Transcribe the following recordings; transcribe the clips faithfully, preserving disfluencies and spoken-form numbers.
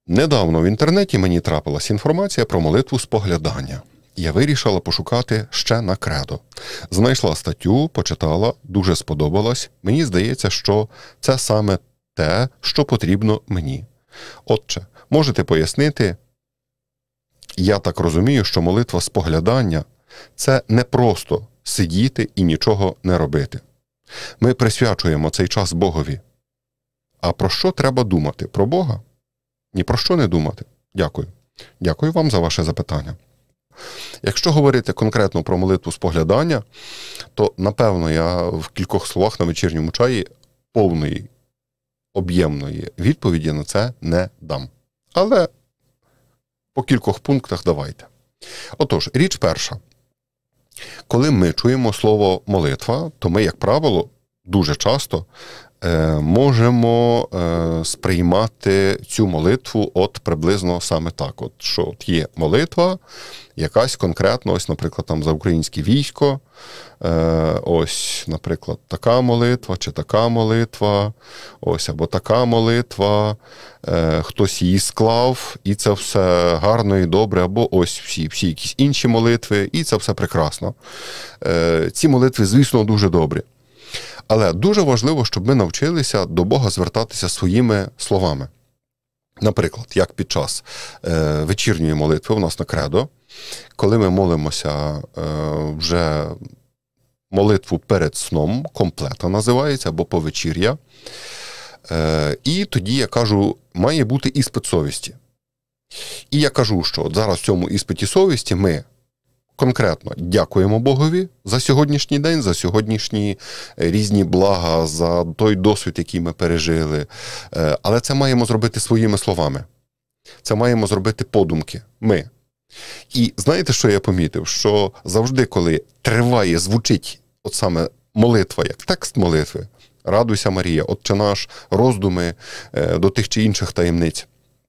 Недавно в інтернеті мені трапилась інформація про молитву споглядання. Я вирішила пошукати ще на кредо. Знайшла статтю, почитала, дуже сподобалось. Мені здається, що це саме те, що потрібно мені. Отже, можете пояснити, я так розумію, що молитва споглядання – це не просто сидіти і нічого не робити. Ми присвячуємо цей час Богові. А про що треба думати? Про Бога? Ні про що не думати. Дякую. Дякую вам за ваше запитання. Якщо говорити конкретно про молитву споглядання, то, напевно, я в кількох словах на вечірньому чаї повної, об'ємної відповіді на це не дам. Але по кількох пунктах давайте. Отож, річ перша. Коли ми чуємо слово молитва, то ми, як правило, дуже часто е, можемо е, сприймати цю молитву от приблизно саме так. От, що от є молитва, якась конкретно, ось, наприклад, там за українське військо, е, ось, наприклад, така молитва, чи така молитва, ось, або така молитва, е, хтось її склав, і це все гарно і добре, або ось всі, всі якісь інші молитви, і це все прекрасно. Е, ці молитви, звісно, дуже добрі. Але дуже важливо, щоб ми навчилися до Бога звертатися своїми словами. Наприклад, як під час е, вечірньої молитви у нас на кредо, коли ми молимося е, вже молитву перед сном, комплета називається, або повечір'я, е, і тоді я кажу, має бути іспит совісті. І я кажу, що от зараз в цьому іспиті совісті ми конкретно дякуємо Богові за сьогоднішній день, за сьогоднішні різні блага, за той досвід, який ми пережили. Але це маємо зробити своїми словами. Це маємо зробити подумки. Ми. І знаєте, що я помітив? Що завжди, коли триває, звучить от саме молитва, як текст молитви, «Радуйся, Марія», «Отче наш», роздуми до тих чи інших таємниць,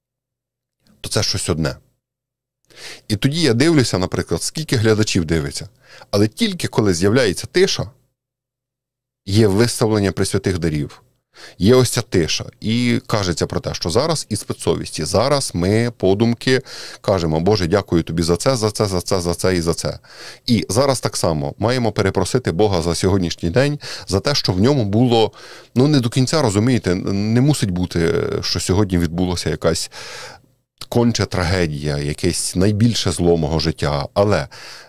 то це щось одне. І тоді я дивлюся, наприклад, скільки глядачів дивиться. Але тільки коли з'являється тиша, є виставлення пресвятих дарів, є ось ця тиша. І кажеться про те, що зараз іспит совісті. Зараз ми подумки кажемо, Боже, дякую тобі за це, за це, за це, за це і за це. І зараз так само маємо перепросити Бога за сьогоднішній день, за те, що в ньому було, ну не до кінця, розумієте, не мусить бути, що сьогодні відбулося якась конче трагедія, якесь найбільше зло мого життя. Але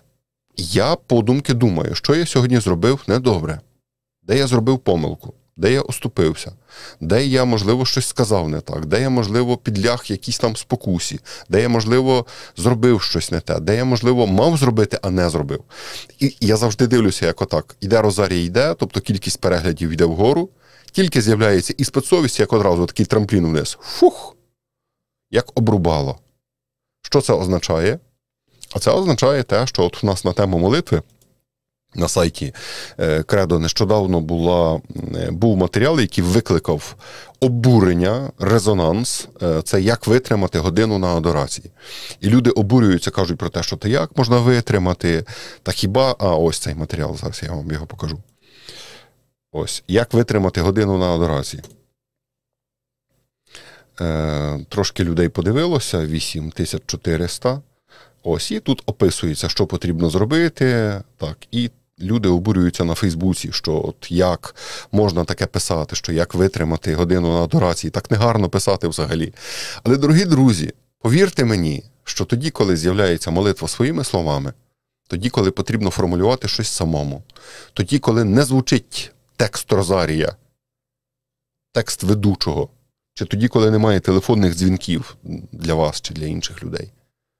я подумки думаю, що я сьогодні зробив недобре, де я зробив помилку, де я оступився, де я, можливо, щось сказав не так, де я, можливо, підляг якійсь там спокусі, де я, можливо, зробив щось не те, де я, можливо, мав зробити, а не зробив. І я завжди дивлюся, як отак. Іде розарія, йде, тобто кількість переглядів йде вгору, тільки з'являється іспит совісті, як одразу такий трамплін вниз. Фух! Як обрубало. Що це означає? А це означає те, що от у нас на тему молитви на сайті Кредо нещодавно була, був матеріал, який викликав обурення, резонанс. Це як витримати годину на адорації. І люди обурюються, кажуть про те, що то як можна витримати, та хіба... А, ось цей матеріал, зараз я вам його покажу. Ось, як витримати годину на адорації. Трошки людей подивилося, вісім тисяч чотириста. Ось, і тут описується, що потрібно зробити. Так, і люди обурюються на Фейсбуці, що от як можна таке писати, що як витримати годину на адорації. Так негарно писати взагалі. Але, дорогі друзі, повірте мені, що тоді, коли з'являється молитва своїми словами, тоді, коли потрібно формулювати щось самому, тоді, коли не звучить текст розарія, текст ведучого, чи тоді, коли немає телефонних дзвінків для вас чи для інших людей.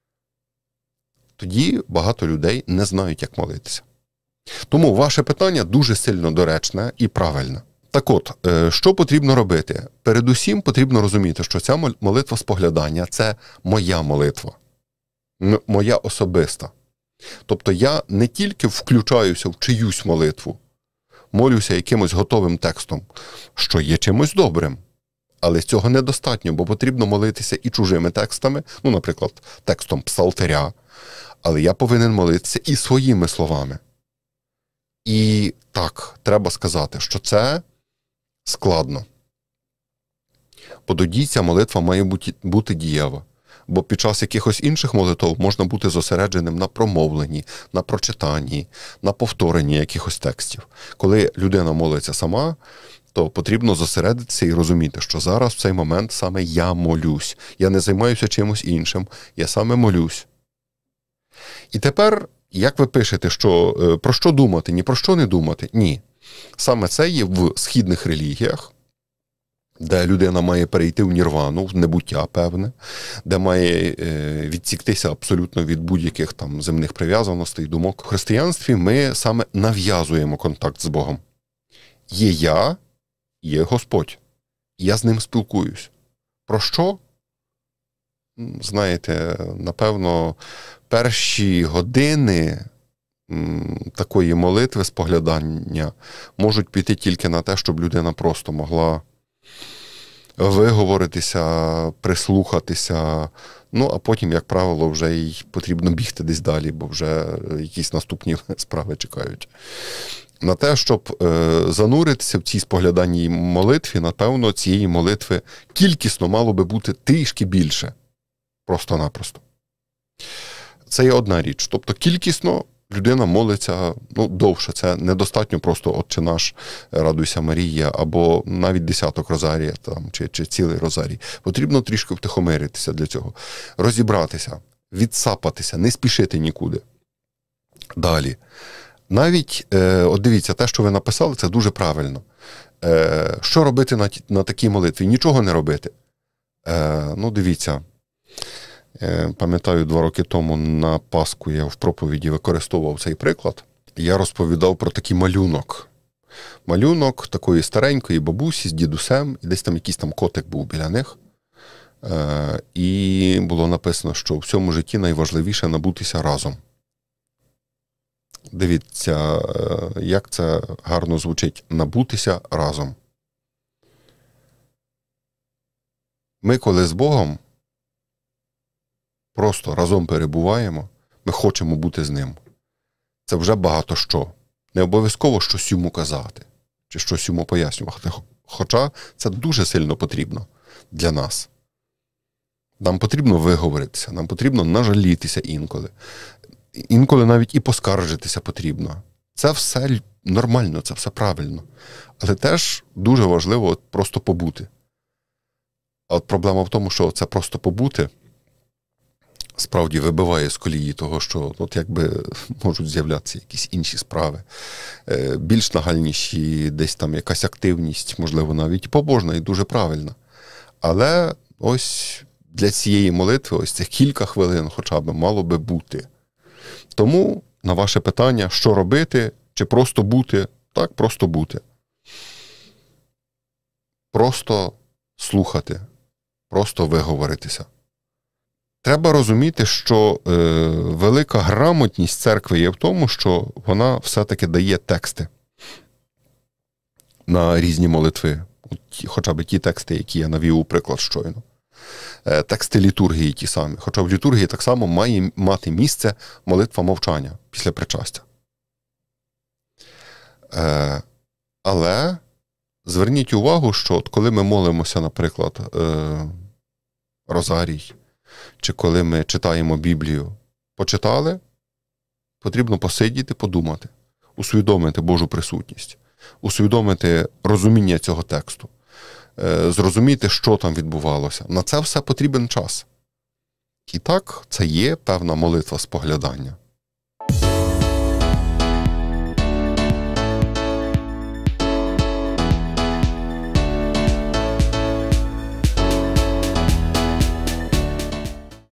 Тоді багато людей не знають, як молитися. Тому ваше питання дуже сильно доречне і правильне. Так от, що потрібно робити? Передусім потрібно розуміти, що ця молитва споглядання – це моя молитва. Моя особиста. Тобто я не тільки включаюся в чиюсь молитву, молюся якимось готовим текстом, що є чимось добрим. Але цього недостатньо, бо потрібно молитися і чужими текстами, ну, наприклад, текстом псалтиря, але я повинен молитися і своїми словами. І так, треба сказати, що це складно. Бо тоді ця молитва має бути, бути дієва. Бо під час якихось інших молитв можна бути зосередженим на промовленні, на прочитанні, на повторенні якихось текстів. Коли людина молиться сама, то потрібно зосередитися і розуміти, що зараз в цей момент саме я молюсь. Я не займаюся чимось іншим, я саме молюсь. І тепер, як ви пишете, що про що думати, ні про що не думати? Ні. Саме це є в східних релігіях, де людина має перейти в нірвану, в небуття певне, де має відсіктися абсолютно від будь-яких там земних прив'язаностей, думок. В християнстві ми саме нав'язуємо контакт з Богом. Є я, є Господь. Я з ним спілкуюсь. Про що? Знаєте, напевно, перші години такої молитви, споглядання можуть піти тільки на те, щоб людина просто могла виговоритися, прислухатися, ну, а потім, як правило, вже й потрібно бігти десь далі, бо вже якісь наступні справи чекають. На те, щоб е, зануритися в цій спогляданій молитві, напевно, цієї молитви кількісно мало би бути трішки більше. Просто-напросто. Це є одна річ. Тобто кількісно людина молиться, ну, довше. Це недостатньо просто «Отче наш, радуйся Марія» або навіть десяток розарія там, чи, чи цілий розарій. Потрібно трішки втихомиритися для цього. Розібратися, відсапатися, не спішити нікуди. Далі. Навіть, е, от дивіться, те, що ви написали, це дуже правильно. Е, що робити на, на такій молитві? Нічого не робити. Е, ну, дивіться. Пам'ятаю, два роки тому на Пасху я в проповіді використовував цей приклад. Я розповідав про такий малюнок. Малюнок такої старенької бабусі з дідусем, і десь там якийсь там котик був біля них. І було написано, що в всьому житті найважливіше набутися разом. Дивіться, як це гарно звучить. Набутися разом. Ми коли з Богом просто разом перебуваємо, ми хочемо бути з ним. Це вже багато що. Не обов'язково щось йому казати, чи щось йому пояснювати. Хоча це дуже сильно потрібно для нас. Нам потрібно виговоритися, нам потрібно нажалітися інколи. Інколи навіть і поскаржитися потрібно. Це все нормально, це все правильно. Але теж дуже важливо от просто побути. А от проблема в тому, що це просто побути справді вибиває з колії того, що от якби можуть з'являтися якісь інші справи, більш нагальніші, десь там якась активність, можливо, навіть побожна і дуже правильна. Але ось для цієї молитви ось цих кілька хвилин хоча б мало би бути. Тому на ваше питання, що робити, чи просто бути, так, просто бути. Просто слухати, просто виговоритися. Треба розуміти, що е, велика грамотність церкви є в тому, що вона все-таки дає тексти на різні молитви. Хоча б ті тексти, які я навів у приклад щойно. Е, тексти літургії ті самі. Хоча в літургії так само має мати місце молитва мовчання після причастя. Е, але зверніть увагу, що от коли ми молимося, наприклад, е, розарій, чи коли ми читаємо Біблію, почитали, потрібно посидіти, подумати, усвідомити Божу присутність, усвідомити розуміння цього тексту, зрозуміти, що там відбувалося. На це все потрібен час. І так, це є певна молитва споглядання.